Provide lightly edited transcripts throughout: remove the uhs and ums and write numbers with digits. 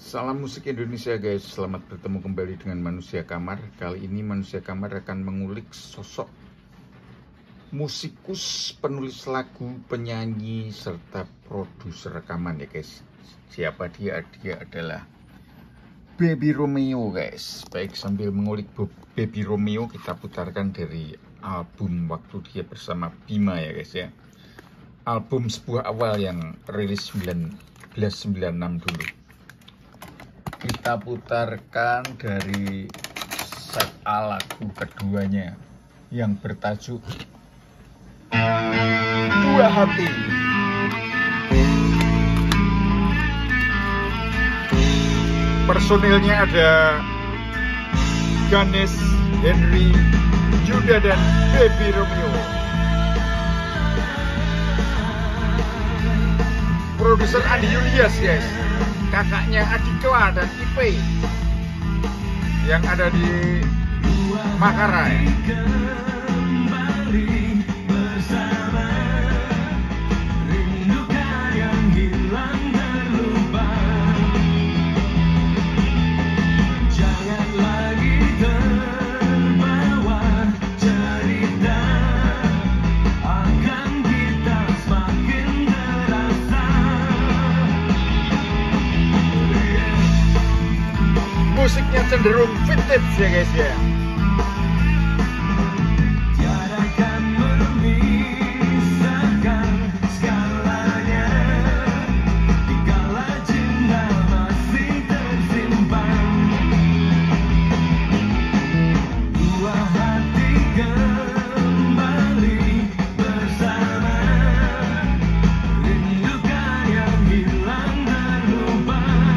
Salam musik Indonesia guys, selamat bertemu kembali dengan Manusia Kamar. Kali ini Manusia Kamar akan mengulik sosok musikus, penulis lagu, penyanyi, serta produser rekaman ya guys. Siapa dia? Dia adalah Baby Romeo guys. Baik, sambil mengulik Baby Romeo, kita putarkan dari album waktu dia bersama Bima ya guys ya. Album Sebuah Awal yang rilis 1996 dulu. Kita putarkan dari set A lagu keduanya yang bertajuk Dua Hati. Personilnya ada Ganesh, Henry, Yuda, dan Baby Romeo. Produser Andi Julius guys, kakaknya Adikla dan Ipe yang ada di Makarai. Musiknya cenderung vintage ya guys ya. Tiadakan memisahkan skalanya, dikala cinta masih tersimpan. Dua hati kembali bersama, rindukan yang hilang terlupa.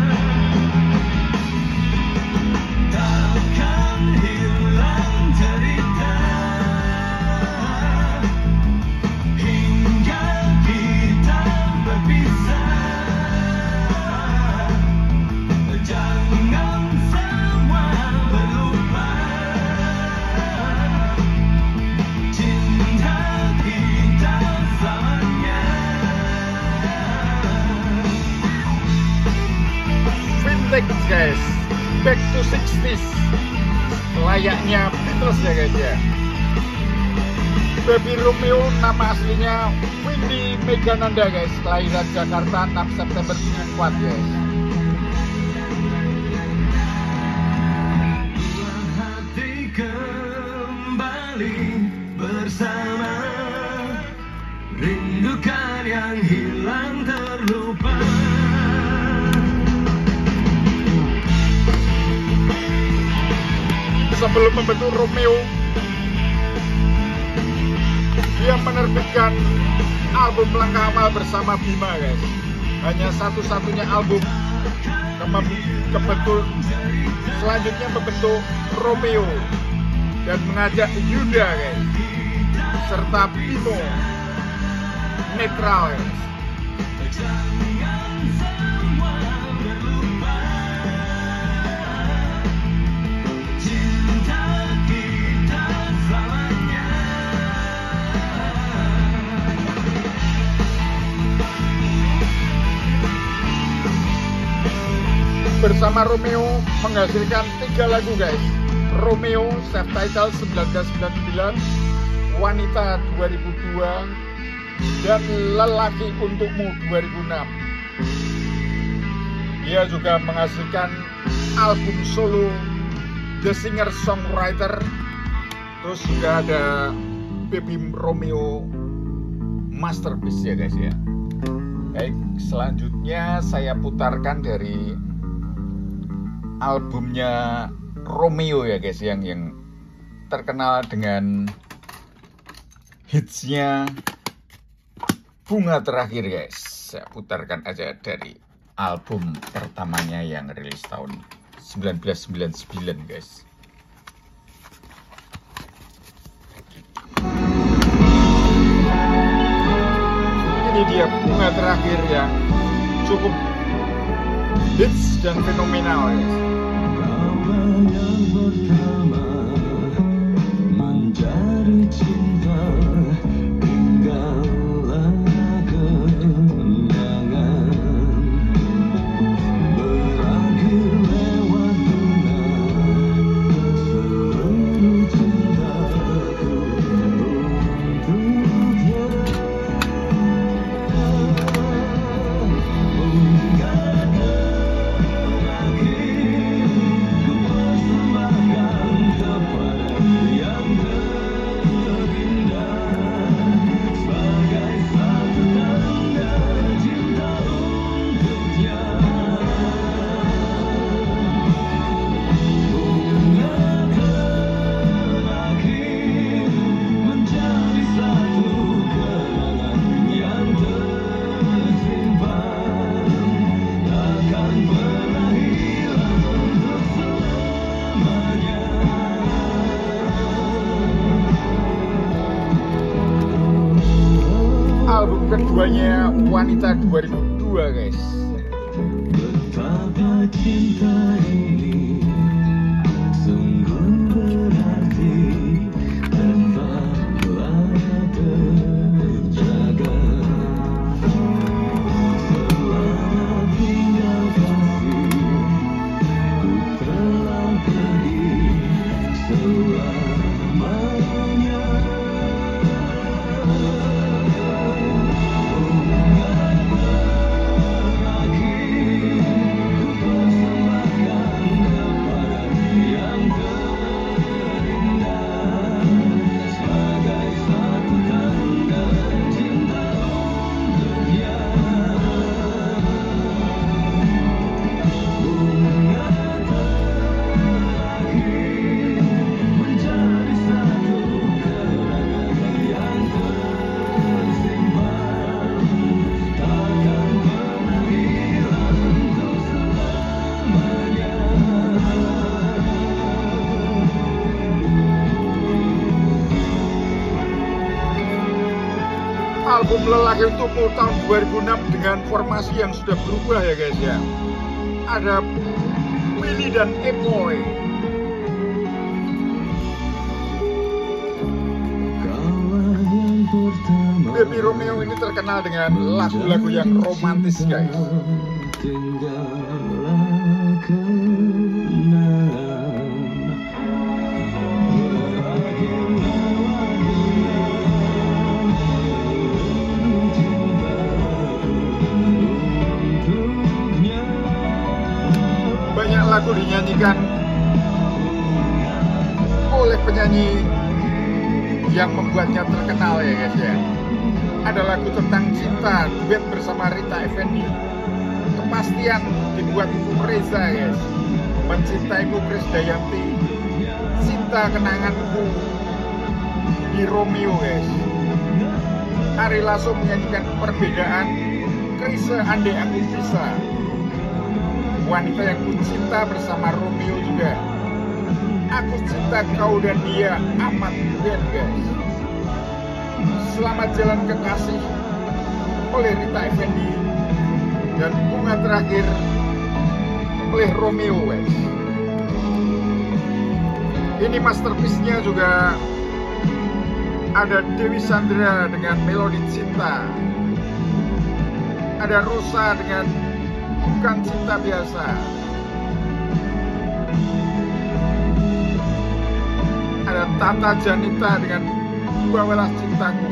Guys, back to 60s, layaknya Beatles ya guys ya. Baby Romeo nama aslinya Windy Megananda guys, kelahiran Jakarta 6 September 94 guys. Hati kembali bersama, rindukan yang hilang terlupa. Sebelum membentuk Romeo, dia menerbitkan album Langkah Amal bersama Bima guys. Hanya satu-satunya album. Selanjutnya membentuk Romeo dan mengajak Yuda guys, serta Bimo netral guys. Bersama Romeo menghasilkan 3 lagu guys. Romeo self title 1999, Wanita 2002, dan Lelaki Untukmu 2006. Dia juga menghasilkan album solo The Singer Songwriter. Terus juga ada Baby Romeo Masterpiece ya guys ya. Baik, selanjutnya saya putarkan dari albumnya Romeo ya guys, yang terkenal dengan hitsnya Bunga Terakhir guys. Saya putarkan aja dari album pertamanya yang rilis tahun 1999 guys. Ini dia Bunga Terakhir yang cukup hits dan fenomenal guys. Yang pertama mencari cinta hinggalah kehilangan, berakhir keduanya Wanita 2002 guys. Betapa cinta ini sungguh berarti dan telah terjaga. Selamat tinggal kasih, ku telah pergi selamanya. Album Lelaki Untukmu tahun 2006 dengan formasi yang sudah berubah ya guys ya. Ada Willy dan Emoy. Baby Romeo ini terkenal dengan lagu-lagu yang romantis guys. Banyak lagu dinyanyikan oleh penyanyi yang membuatnya terkenal ya guys ya. Ada lagu tentang cinta, duet bersama Rita Effendy. Kepastian dibuat Reza guys. Mencintaimu Krisdayanti. Cinta kenanganku di Romeo guys. Ari Lasso menyanyikan Perbedaan. Krisye Andai Aku Bisa. Wanita yang ku cinta bersama Romeo juga. Aku cinta kau dan dia amat band guys. Selamat Jalan Kekasih oleh Rita Effendy. Dan Bunga Terakhir oleh Romeo guys. Ini masterpiece-nya juga ada Dewi Sandra dengan Melodi Cinta. Ada Rosa dengan Bukan Cinta Biasa. Ada Tata Janita dengan Bawalah Cintaku.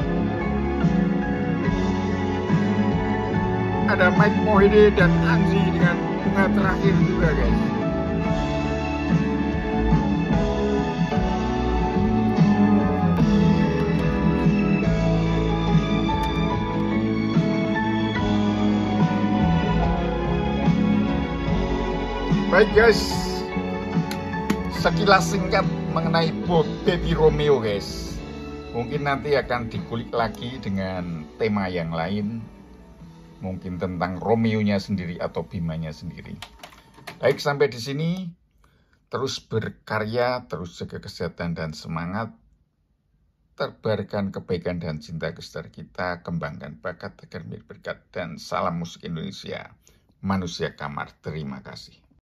Ada Mike Mohede dan Anji dengan Bunga Terakhir juga guys. Baik guys, sekilas singkat mengenai Baby Romeo guys. Mungkin nanti akan dikulik lagi dengan tema yang lain. Mungkin tentang Romeo-nya sendiri atau Bimanya sendiri. Baik, sampai di sini. Terus berkarya, terus jaga kesehatan dan semangat. Tebarkan kebaikan dan cinta ke saudara kita. Kembangkan bakat agar menjadi berkat. Dan salam musik Indonesia. Manusia Kamar, terima kasih.